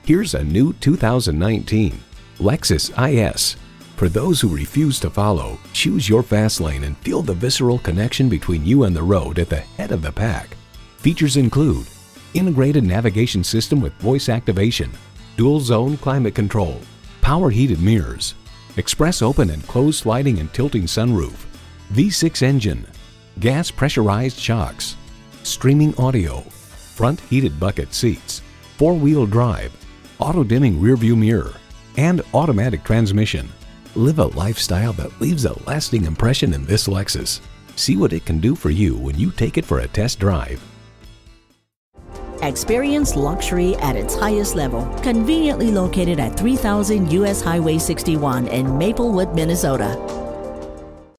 Here's a new 2019 Lexus IS. For those who refuse to follow, choose your fast lane and feel the visceral connection between you and the road at the head of the pack. Features include integrated navigation system with voice activation, dual zone climate control, power heated mirrors, express open and closed sliding and tilting sunroof, V6 engine, gas pressurized shocks, streaming audio, front heated bucket seats, four-wheel drive, auto-dimming rearview mirror, and automatic transmission. Live a lifestyle that leaves a lasting impression in this Lexus. See what it can do for you when you take it for a test drive. Experience luxury at its highest level. Conveniently located at 3000 US Highway 61 in Maplewood, Minnesota.